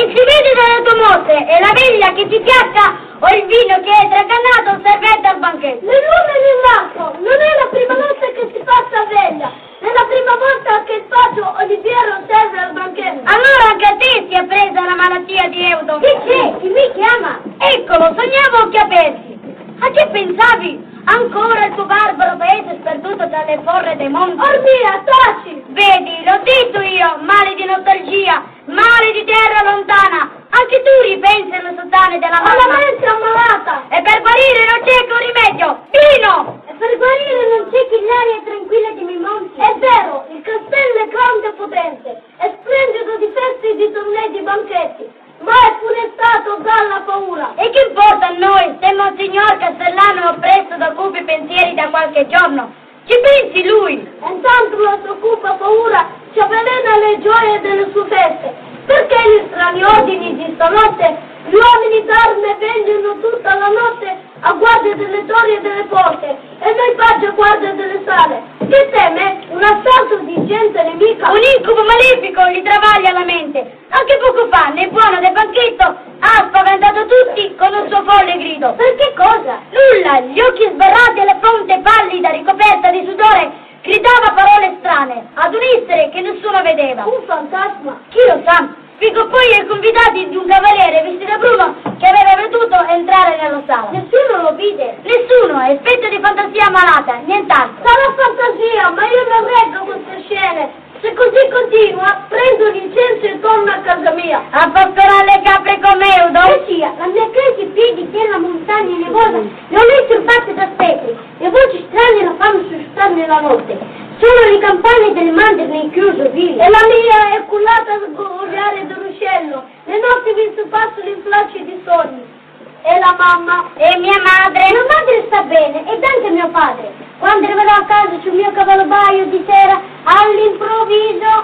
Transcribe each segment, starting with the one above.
si vede dalle tue mosse, è la veglia che ti piaccia o il vino che è tracannato servente al banchetto? Né l'uno né l'altro, non è la prima volta che si passa a veglia, è la prima volta che il faccio Oliviero serve al banchetto. Allora anche a te si è presa la malattia di Eudo. Che c'è? Chi mi chiama? Eccolo, sognavo occhi aperti. A che pensavi? Ancora il tuo barbaro paese sperduto tra le forre dei monti? Ormia, taci! Vedi, l'ho detto io, male di nostalgia, male di terra lontana. Anche tu ripensi alle sottane della mamma. Ho la mente ammalata! E per guarire non c'è che un rimedio. Vino! E per guarire non c'è che l'aria tranquilla di miei monti. È vero, il castello è grande e potente, è splendido di feste, di tornei, di banchetti, ma è funestato dalla paura. E che importa a noi se Monsignor Castellano è oppresso da cupi pensieri da qualche giorno? Ci pensi lui? E intanto la sua cupa paura ci avvelena le gioie delle sue feste. Perché gli strani ordini di stanotte, gli uomini d'arme vengono tutta la notte a guardia delle torri e delle porte, e noi paggi a guardia delle sale. Che teme? Un assalto di gente nemica? Un incubo malefico gli travaglia la mente. Anche poco fa, nel buono del banchetto, ha spaventato tutti con un suo folle grido. Per che cosa? Nulla, gli occhi sbarrati e la fronte pallida ricoperta di sudore, gridava parole strane, ad un essere che nessuno vedeva. Un fantasma? Chi lo sa? Fico poi ai convitati di un cavaliere vestito da bruno che aveva veduto entrare nella sala. Nessuno lo vide? Nessuno, è effetto di fantasia malata, nient'altro. Sarà fantasia, ma io non reggo queste scene. Se così continua, prendo l'incenso e torno a casa mia. A pastorare le capre come Eudo? Che sia, la mia casa i piedi della montagna nevosa non è turbata da spettri. Le voci strane la fanno sussultare nella notte. Sono le campane del mandrine in chiuso vile. E la mia è cullata al gorgogliare del ruscello. Le notti vi passano in flasci di sogni. E la mamma? E mia madre? Mia madre sta bene, ed anche mio padre. Quando arriverò a casa sul mio cavallobaio di sera, all'improvviso...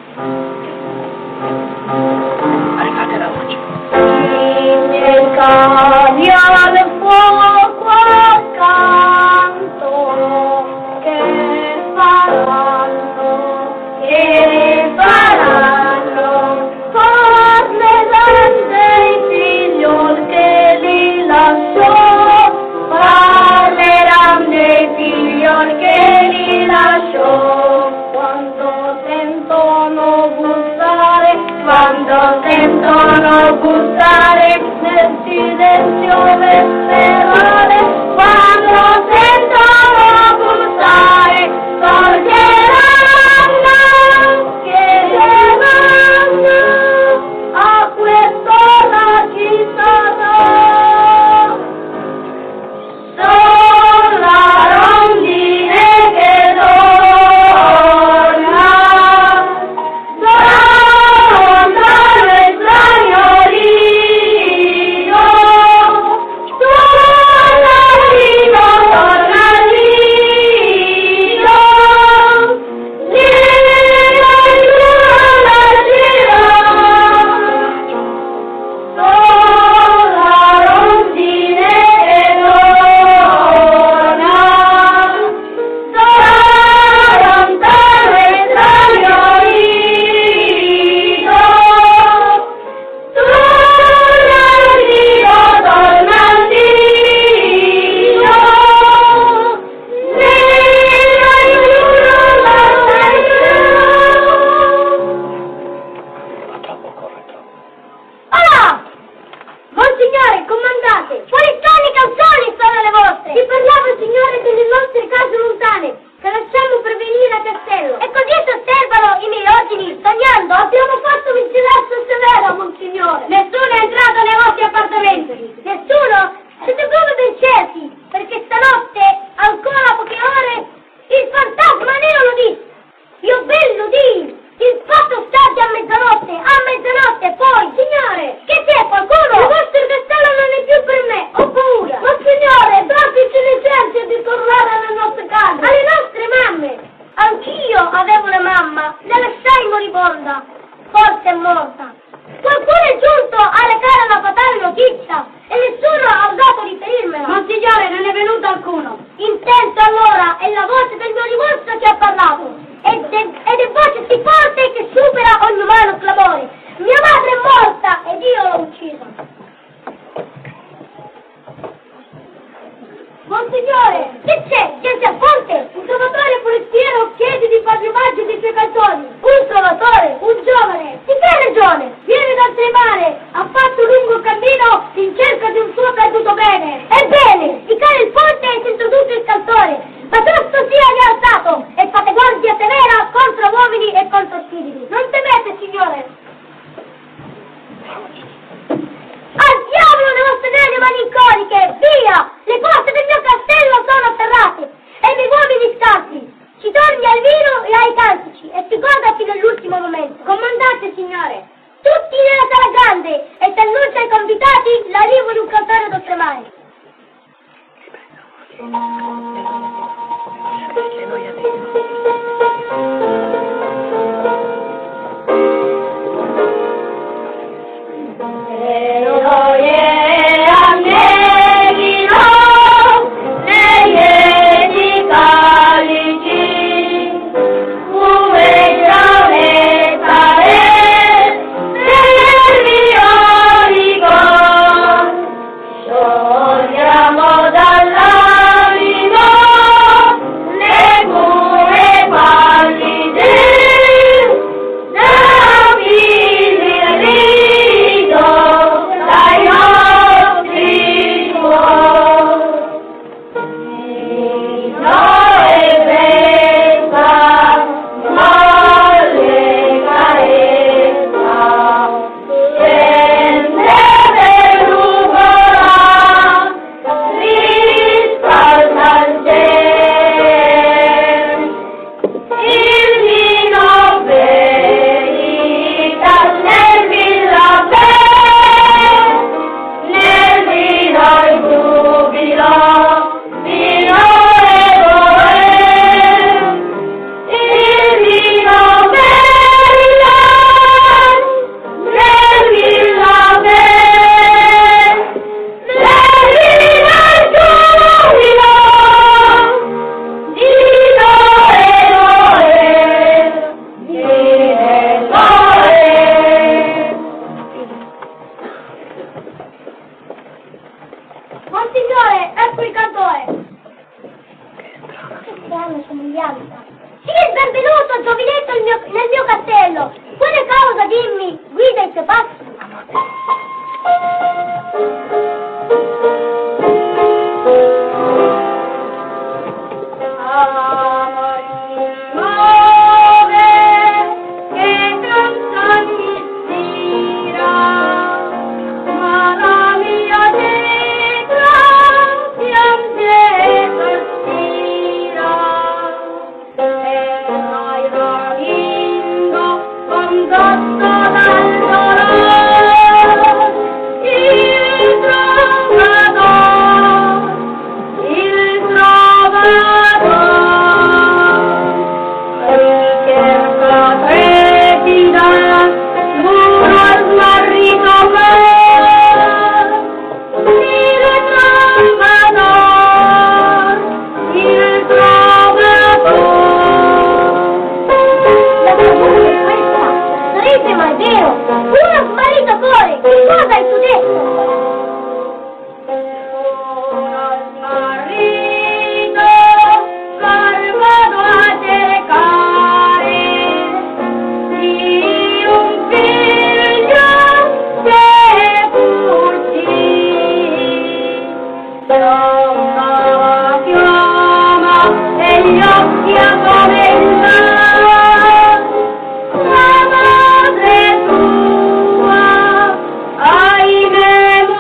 Alzate la voce. Nel cambia del fuoco accanto, che faranno, parleranno dei figlioli che li lasciò, parleranno dei figlioli che li lasciò, quando sentono bussare nel silenzio vesperale, quando sentono bussare, sorgeranno, chiederanno, a quest'ora ci sono. Sono la rondine che torna, sono lontano e straniolino, tornalino, Monsignore, comandante, quali strane canzoni sono le vostre? Ti parlavo, signore, delle nostre case lontane, che lasciamo per venire a castello. E così osservano i miei ordini, sognando. Abbiamo fatto vigilanza severa, Monsignore. Nessuno è entrato nei vostri appartamenti. Nessuno? Siete proprio ben certi, perché stanotte, ancora poche ore, il fantasma nero lo disse. Io bello di... Il fatto state a mezzanotte, poi, signore, che c'è qualcuno? Il vostro castello non è più per me, ho paura. Ma signore, dateci licenza di tornare alle nostre case, alle nostre mamme. Anch'io avevo una mamma, la lasciai moribonda, forse è morta. Qualcuno è giunto a recare la fatale notizia e nessuno ha osato riferirmela. Monsignore, non è venuto alcuno. Intento allora è la voce del mio rimosso che ha parlato. Ed è voce si forte che supera ogni umano clamore. Mia madre è morta ed io l'ho uccisa. Monsignore, che c'è? Gente a ponte? Un trovatore forestiero chiede di fargli omaggio dei suoi canzoni. Un trovatore? Un giovane. Di che regione? Viene dal Tremare. Ha fatto un lungo cammino in cerca di un suo perduto bene. Ebbene, di cade il ponte e si introduce il cantore. Ma giusto sia ne ha alzato e fate guardia severa contro uomini e contro spiriti. Non temete, signore. Al diavolo le vostre vene malinconiche! Via! Le porte del mio castello sono afferrate e i miei uomini scarsi! Ci torni al vino e ai cantici e si goda fino all'ultimo momento! Comandate, signore! Tutti nella sala grande e si annuncia ai convitati l'arrivo di un cantore d'Oltremare! Monsignore, ecco il cantore! Che strana somiglianza! Sì, il benvenuto, giovinetto, nel mio castello! Quale causa, dimmi, guida i suoi passi? Cosa hai tu detto? Marito, vado a cercare di un figlio che fuggi. La chiama e gli occhi a commenta. La madre tua, ahimè,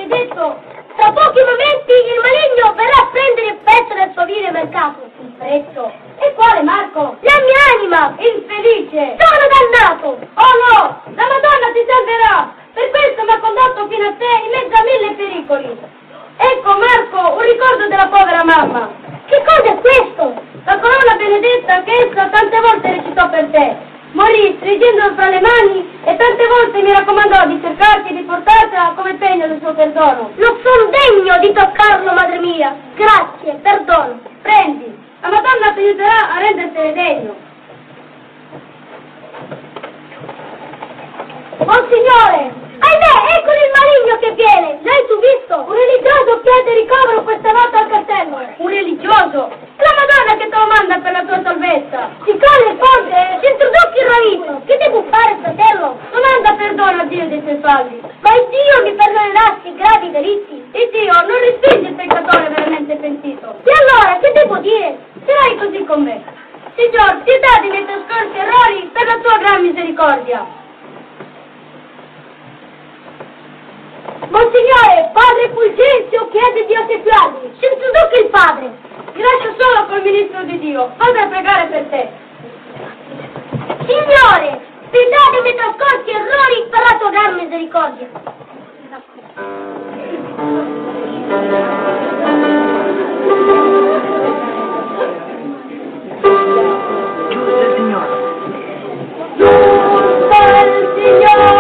maledetto! Tra pochi momenti il maligno verrà a prendere il prezzo del suo vile mercato. Il prezzo? E quale, Marco? La mia anima! Infelice! Sono dannato! Oh no! La Madonna ti salverà! Per questo mi ha condotto fino a te in mezzo a 1000 pericoli. Ecco, Marco, un ricordo della povera mamma. Che cosa è questo? La corona benedetta che essa tante volte recitò per te. Morì stringendolo fra le mani e tante volte mi raccomandò di cercarti e di portartela come pegno del suo perdono. Non sono degno di toccarlo, madre mia. Grazie, perdono. Prendi. La Madonna ti aiuterà a rendertene degno. Oh signore! Ahimè, eccolo il maligno che viene! L'hai tu visto? Un religioso chiede ricovero questa notte al castello. Un religioso? La Madonna che te lo manda per la tua salvezza. Si colle il ponte, si introduce il ravito. Che devo fare, fratello? Domanda perdono a Dio dei tuoi falli. Ma il Dio mi perdonerà sti gravi delitti? Il Dio non respinge il peccatore veramente pentito. E allora, che devo dire? Sarai così con me. Signor, pietà dei miei trascorsi errori per la tua gran misericordia. Monsignore, padre Fulgenzio chiede di ossequiarmi. Si introduca il padre. Ti lascio solo col ministro di Dio. Vado a pregare per te. Signore, pietà dei miei trascorsi errori per la tua gran misericordia. Giusto il Signore. Giusto il Signore.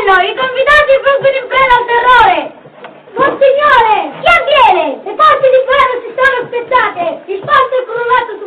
castello! I convitati fuggono in preda al terrore! Monsignore! Chi avviene? Le forze di ferro si sono spezzate! Il ponte è crollato su